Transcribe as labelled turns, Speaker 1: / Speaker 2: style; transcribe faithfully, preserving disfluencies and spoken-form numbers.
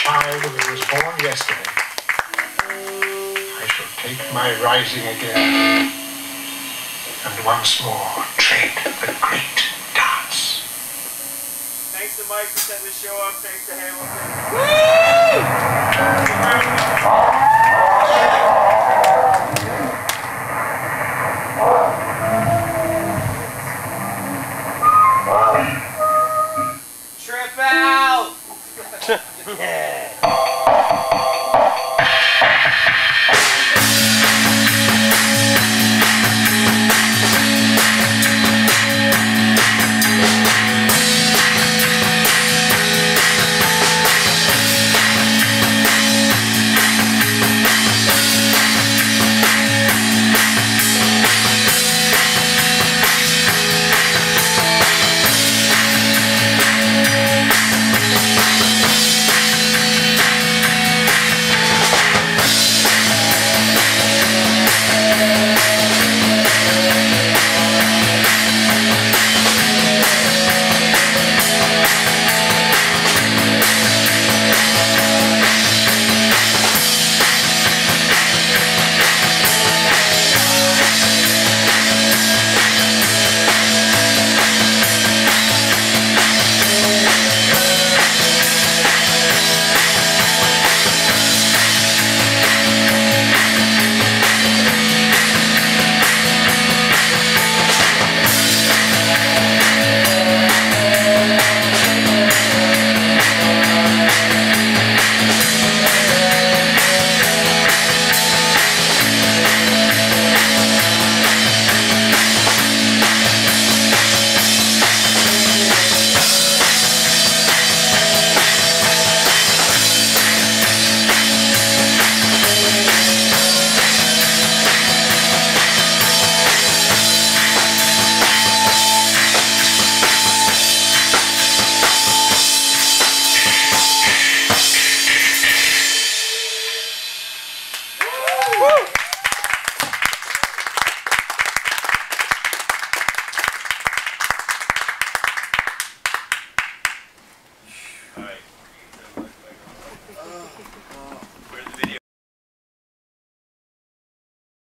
Speaker 1: child who was born yesterday, I shall take my rising again, and once more tread the great dance.
Speaker 2: Thanks to Mike for setting the show up. Thanks to Hamilton. Trip out! Yeah.